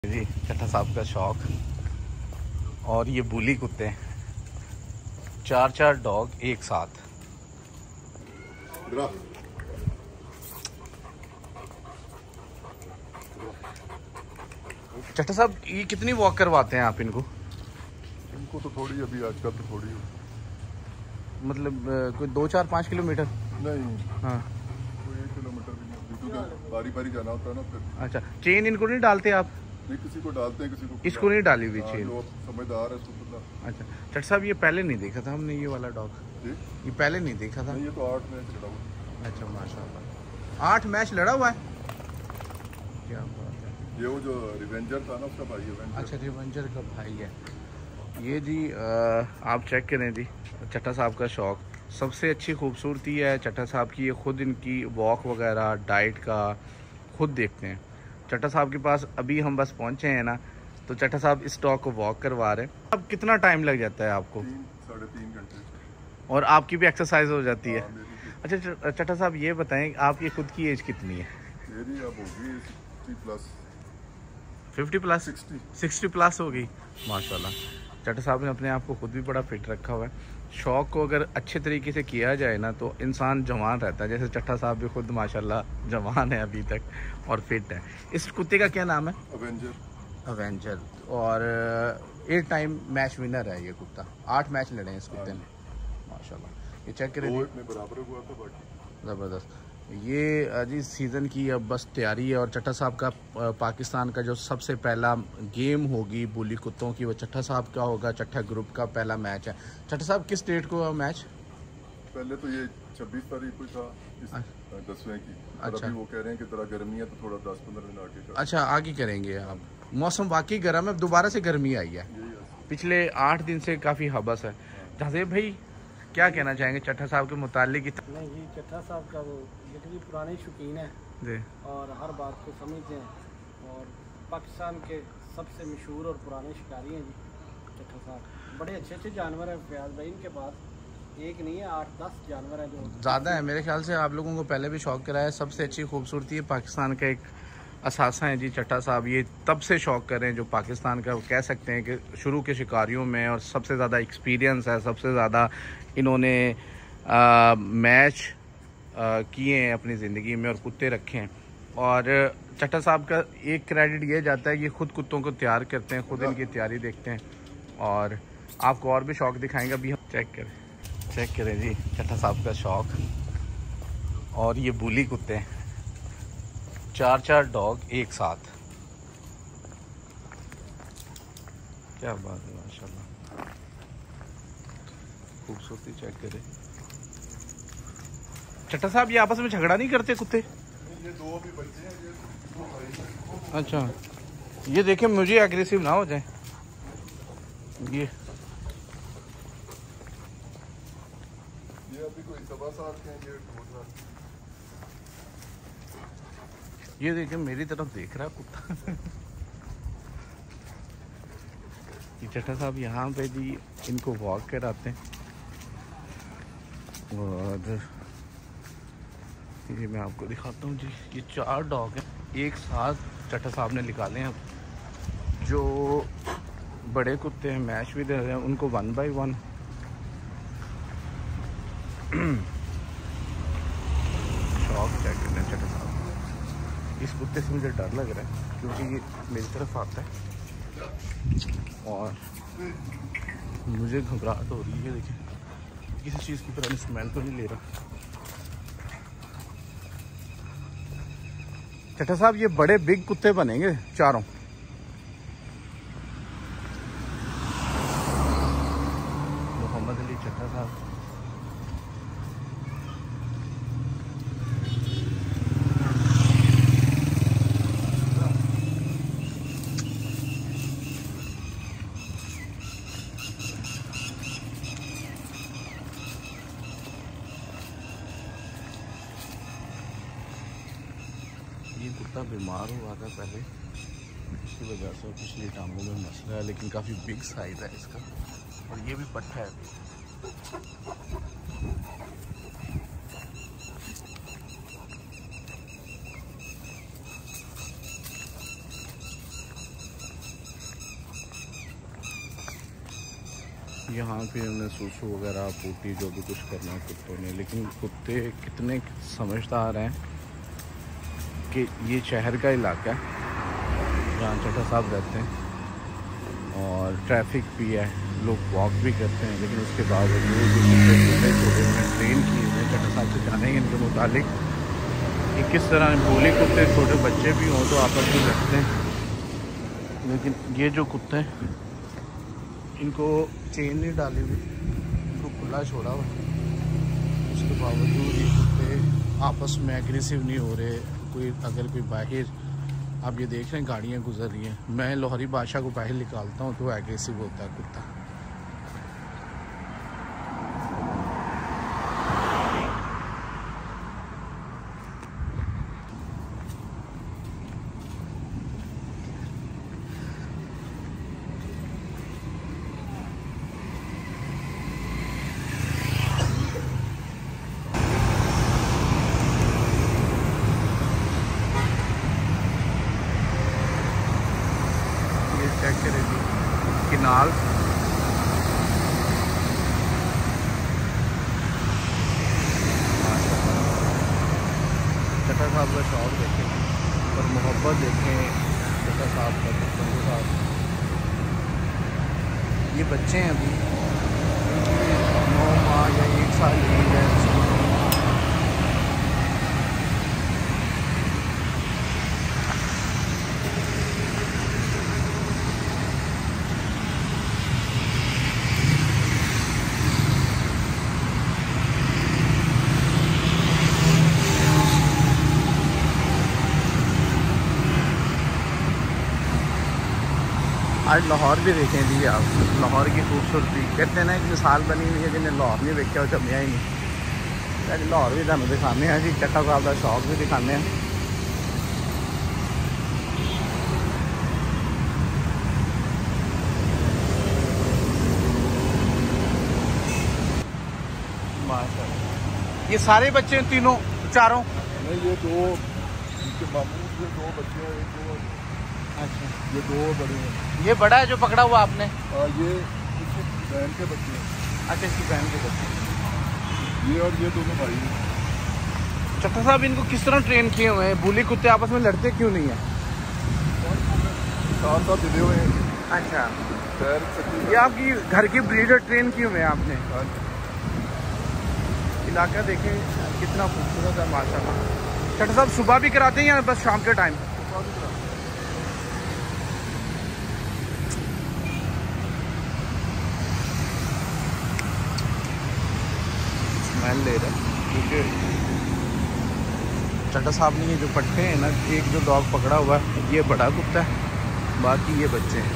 जी चट्टा साहब का शौक। और ये बुली कुत्ते हैं, 4 डॉग एक साथ। चट्टा साहब ये कितनी वॉक करवाते हैं आप इनको? इनको तो थोड़ी अभी आजकल तो थोड़ी मतलब कोई 2-4-5 किलोमीटर नहीं। हाँ कोई 1 किलोमीटर भी नहीं, क्योंकि बारी बारी जाना होता है ना फिर। अच्छा, चेन इनको नहीं डालते आप? नहीं, किसी को डालते हैं, किसी को इसको नहीं डाली हुई हाँ, चेन? जो समझदार है उसको पता। अच्छा चट्टा साहब ये पहले नहीं देखा था हमने ये वाला डॉग, ये पहले नहीं देखा था। नहीं, ये तो 8 मैच लड़ा हुआ। अच्छा माशाल्लाह 8 मैच लड़ा हुआ है, क्या बात है। ये वो जो रिवेंजर था ना उसका भाई है। अच्छा रिवेंजर का भाई है ये जी। आप चेक करें जी चट्टा साहब का शौक। सबसे अच्छी खूबसूरती है चट्टा साहब की, ये खुद इनकी वॉक वगैरह डाइट का खुद देखते हैं। चट्टा साहब के पास अभी हम बस पहुंचे हैं ना, तो चट्टा साहब इस डॉग को वॉक करवा रहे हैं। अब कितना टाइम लग जाता है आपको? 3-3.5 घंटे। और आपकी भी एक्सरसाइज हो जाती है? अच्छा चट्टा साहब ये बताएं आपकी खुद की एज कितनी है? मेरी अब होगी 50 प्लस 60 प्लस हो गई माशाल्लाह। चट्टा साहब ने अपने आप को खुद भी बड़ा फिट रखा हुआ है। शौक को अगर अच्छे तरीके से किया जाए ना तो इंसान जवान रहता है। जैसे चट्टा साहब भी खुद माशाल्लाह जवान है अभी तक और फिट है। इस कुत्ते का क्या नाम है? अवेंजर। और 8 टाइम मैच विनर है ये कुत्ता, 8 मैच लड़े हैं इस कुत्ते ने माशाल्लाह। ये चेक करें बराबर हुआ था बाकी ज़बरदस्त। ये जी सीज़न की अब बस तैयारी है और चट्टा साहब का पाकिस्तान का जो सबसे पहला गेम होगी बुली कुत्तों की वो चट्टा साहब का होगा। चट्टा ग्रुप का पहला मैच है। चट्टा साहब किस डेट को मैच? पहले तो ये 26 तारीख को था, 10वें की। अच्छा। अभी वो कह रहे हैं कि थोड़ा गर्मी है तो थोड़ा 10-15 दिन आगे का। अच्छा आगे करेंगे आप। मौसम वाकई गर्म है, दोबारा से गर्मी आई है। पिछले 8 दिन से काफ़ी हबस है। जहाज़ेब भाई क्या कहना चाहेंगे चट्टा साहब के मुतालिक? नहीं जी, चट्टा साहब का वो जितनी पुराने शौकीन है जी और हर बात को समझते हैं और पाकिस्तान के सबसे मशहूर और पुराने शिकारी हैं जी चट्टा साहब। बड़े अच्छे अच्छे जानवर हैं फयाज भाई इनके पास, एक नहीं है 8-10 जानवर हैं जो ज़्यादा है मेरे ख्याल से। आप लोगों को पहले भी शौक कराया। सबसे अच्छी खूबसूरती है पाकिस्तान का एक असासा है जी चट्टा साहब। ये तब से शौक कर रहे हैं जो पाकिस्तान का कह सकते हैं कि शुरू के शिकारियों में, और सबसे ज़्यादा एक्सपीरियंस है, सबसे ज़्यादा इन्होंने मैच किए हैं अपनी ज़िंदगी में और कुत्ते रखे हैं। और चट्टा साहब का एक क्रेडिट ये जाता है कि खुद कुत्तों को तैयार करते हैं, खुद इनकी तैयारी देखते हैं। और आपको और भी शौक दिखाएंगे अभी हम। चेक करें जी चट्टा साहब का शौक। और ये बुली कुत्ते हैं, 4 डॉग एक साथ। क्या बात है माशाल्लाह, खूबसूरती चेक करें। चट्टा साहब ये आपस में झगड़ा नहीं करते कुत्ते? ये 2 भी बच्चे हैं, ये 2 भाई। अच्छा ये देखें मुझे एग्रेसिव ना हो जाए। ये अभी कोई 7 साल के हैं, ये 2 साल। ये देखें मेरी तरफ देख रहा है कुत्ता। ये चट्टा साहब यहाँ पे जी इनको वॉक कराते हैं। और ये मैं आपको दिखाता हूँ जी, ये 4 डॉग हैं एक साथ चट्टा साहब ने निकाले हैं। जो बड़े कुत्ते हैं मैच भी दे रहे हैं उनको 1 बाय 1। शौक चेक करना चट्टा साहब। इस कुत्ते से मुझे डर लग रहा है क्योंकि ये मेरी तरफ आता है और मुझे घबराहट हो रही है। देखिए किसी चीज़ की तरह स्मेल तो नहीं ले रहा। चट्टा साहब ये बड़े बिग कुत्ते बनेंगे चारों। मोहम्मद अली चट्टा साहब। ये कुत्ता बीमार हुआ था पहले, इसकी वजह से पिछली टांगों में मसला है, लेकिन काफ़ी बिग साइज़ है इसका। और ये भी पट्टा है अभी। यहाँ पे उन्हें सूसू वगैरह पूटी जो भी कुछ करना है कुत्तों ने। लेकिन कुत्ते कितने समझदार हैं कि ये शहर का इलाका है जहाँ चट्टा साहब रहते हैं और ट्रैफिक भी है, लोग वॉक भी करते हैं, लेकिन उसके बावजूद कुत्ते छोटे में ट्रेन किए हुए चट्टा साहब से जाने इनके मुतालिक कि किस तरह बोले कुत्ते छोटे बच्चे भी हों तो आपस में लड़ते हैं। लेकिन ये जो कुत्ते हैं इनको चेन नहीं डाली हुई, इनको खुला छोड़ा हुआ, उसके बावजूद ये कुत्ते आपस में एग्रेसिव नहीं हो रहे। कोई अगर कोई बाहर आप ये देख रहे हैं गाड़ियाँ गुजर रही हैं, मैं लाहौरी बादशाह को बाहर निकालता हूँ तो एग्रेसिव होता है कुत्ता। चेक करें जी किनाल, चट्टा साहब का शौक देखें और मोहब्बत देखें चट्टा साहब का कुत्तों के साथ। ये बच्चे हैं अभी 9 माह या 1 साल की है। आज लाहौर भी देखें जी आप, लाहौर की खूबसूरती। कहते हैं ना एक मिसाल बनी हुई है जिन्हें लाहौर नहीं देखा वो जमया ही नहीं। अज लाहौर भी तुहानू दिखाने हैं जी, चट्टा साहब का शौक भी दिखाने हैं। माशाल्लाह। ये सारे बच्चे तीनों चारों? नहीं, ये दो इनके मामू के 2 बच्चे हैं, एक दो। अच्छा, ये 2 बड़े हैं। ये बड़ा है जो पकड़ा हुआ आपने? ये इसकी बहन के बच्चे हैं। अच्छा, इसकी बहन के बच्चे। ये और ये दोनों भाई हैं। चट्टा साहब इनको किस तरह ट्रेन किए हुए हैं? बुली कुत्ते आपस में लड़ते क्यों नहीं है? साथ मिले हुए हैं। अच्छा, पैर ये आपकी घर की ब्रीडर ट्रेन किए हुए हैं आपने? इलाका देखें कितना खूबसूरत है माशाल्लाह। चट्टा साहब सुबह भी कराते हैं या बस शाम के टाइम? स्मेल ले रहा है क्योंकि चट्टा साहब ने ये जो पट्टे हैं ना, एक जो डॉग पकड़ा हुआ है ये बड़ा कुत्ता है, बाकी ये बच्चे हैं।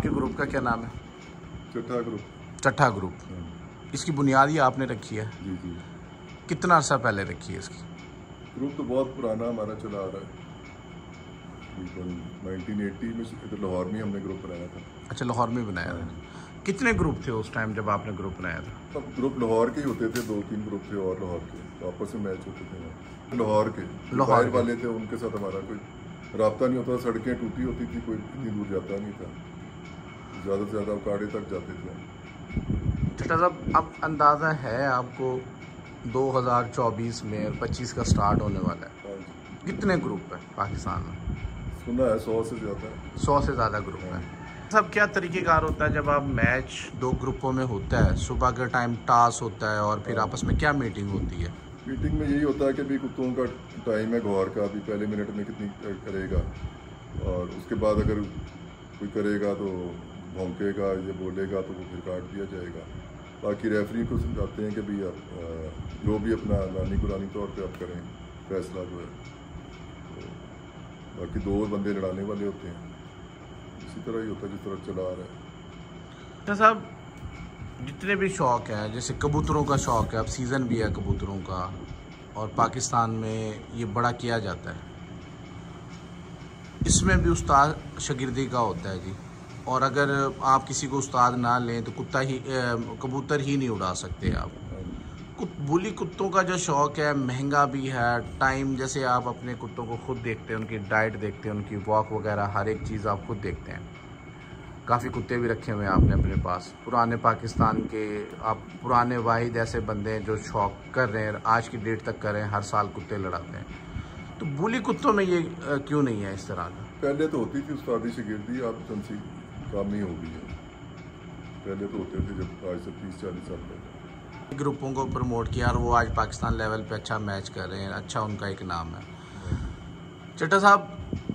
आपके ग्रुप का क्या नाम है? चट्ठा ग्रुप। चट्ठा ग्रुप। इसकी बुनियाद ही आपने रखी है? जी जी। कितना अर्सा पहले रखी है इसकी? ग्रुप तो बहुत पुराना हमारा चला आ रहा है, 1980 में इधर लाहौर में हमने ग्रुप बनाया था। अच्छा, लाहौर में बनाया था। कितने ग्रुप थे उस टाइम जब आपने ग्रुप बनाया था? तब ग्रुप लाहौर के ही होते थे, 2-3 ग्रुप थे और लाहौर के, तो आपस में मैच होते थे। लाहौर के बाहर वाले थे, उनके साथ हमारा कोई राब्ता नहीं होता, सड़कें टूटी होती थी, कोई इतनी दूर जाता नहीं था, ज़्यादा से ज़्यादा उकाड़े तक जाते थे। चट्टा साहब, अब अंदाज़ा है आपको 2024 में और 25 का स्टार्ट होने वाला है, कितने ग्रुप है पाकिस्तान में? सुना है 100 से ज़्यादा है। 100 से ज़्यादा ग्रुप है। सब क्या तरीक़ेकार होता है जब आप मैच 2 ग्रुपों में होता है? सुबह के टाइम टास होता है और फिर आपस में क्या मीटिंग होती है? मीटिंग में यही होता है कि भी कुत्तों का टाइम है घौर का, अभी पहले मिनट में कितनी करेगा, और उसके बाद अगर कोई करेगा तो भौंकेगा, ये बोलेगा तो वो फिर काट दिया जाएगा। बाकी रेफरी को समझाते हैं कि भी आप जो भी अपना नानी कुरानी तौर पे आप करें फैसला जो है, तो बाकी 2 बंदे लड़ाने वाले होते हैं, इसी तरह ही होता है जिस तरह चला आ रहा है। तो साहब, जितने भी शौक़ हैं, जैसे कबूतरों का शौक़ है, अब सीज़न भी है कबूतरों का और पाकिस्तान में ये बड़ा किया जाता है, इसमें भी उस्ताद शागिर्दी का होता है जी। और अगर आप किसी को उस्ताद ना लें तो कबूतर ही नहीं उड़ा सकते आप। बुली कुत्तों का जो शौक़ है महंगा भी है, टाइम जैसे आप अपने कुत्तों को खुद देखते हैं, उनकी डाइट देखते हैं, उनकी वॉक वगैरह हर एक चीज़ आप खुद देखते हैं। काफ़ी कुत्ते भी रखे हुए हैं आपने अपने पास, पुराने पाकिस्तान के आप पुराने वाहिद ऐसे बंदे हैं जो शौक़ कर रहे हैं, आज की डेट तक कर रहे हैं, हर साल कुत्ते लड़ाते हैं। तो बुली कुत्तों में ये क्यों नहीं है इस तरह का? पहले तो होती थी उस्तादी शागिर्दी, अब तनसी कम ही हो गई है। पहले तो होते थे जब आज से 30-40 साल पहले। ग्रुपों को प्रमोट किया और वो आज पाकिस्तान लेवल पे अच्छा मैच कर रहे हैं, अच्छा उनका एक नाम है। चट्टा साहब,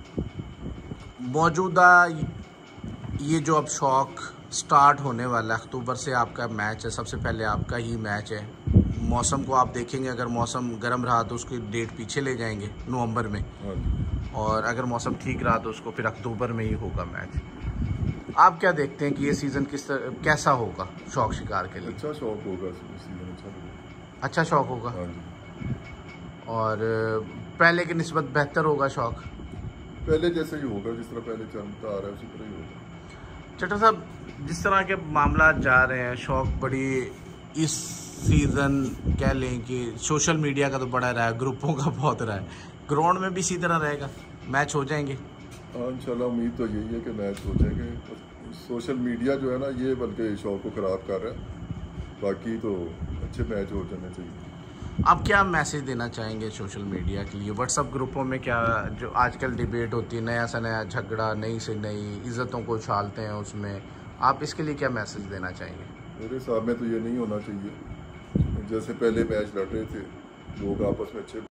मौजूदा ये जो अब शौक़ स्टार्ट होने वाला है, अक्टूबर से आपका मैच है, सबसे पहले आपका ही मैच है। मौसम को आप देखेंगे, अगर मौसम गर्म रहा तो उसकी डेट पीछे ले जाएंगे नवंबर में, और अगर मौसम ठीक रहा तो उसको फिर अक्टूबर में ही होगा मैच। आप क्या देखते हैं कि ये सीज़न कैसा होगा शौक़ शिकार के लिए? अच्छा शौक़ होगा, सीज़न अच्छा शौक़ होगा। और पहले की निस्बत बेहतर होगा शौक़? पहले जैसे ही होगा, जिस तरह पहले चलता आ रहा है उसी तरह ही होगा। चट्टा साहब, जिस तरह के मामला जा रहे हैं, शौक़ बड़ी इस सीज़न कह लें कि सोशल मीडिया का तो बड़ा रहा है, ग्रुपों का बहुत रहा है, ग्राउंड में भी इसी तरह रहेगा, मैच हो जाएंगे? हाँ, इंशाल्लाह उम्मीद तो यही है कि मैच हो जाएंगे। सोशल मीडिया जो है ना, ये बल्कि शौक़ को ख़राब कर रहा है, बाकी तो अच्छे मैच हो जाने चाहिए। आप क्या मैसेज देना चाहेंगे सोशल मीडिया के लिए? व्हाट्सअप ग्रुपों में क्या जो आजकल डिबेट होती है, नया से नया झगड़ा, नई से नई इज़्ज़तों को उछालते हैं उसमें, आप इसके लिए क्या मैसेज देना चाहेंगे? मेरे हिसाब में तो ये नहीं होना चाहिए। जैसे पहले मैच लड़ रहे थे लोग आपस में अच्छे